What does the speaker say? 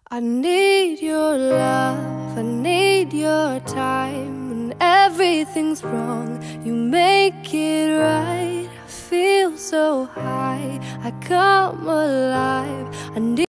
I need your love, I need your time. When everything's wrong, you make it right. I feel so high, I come alive. I need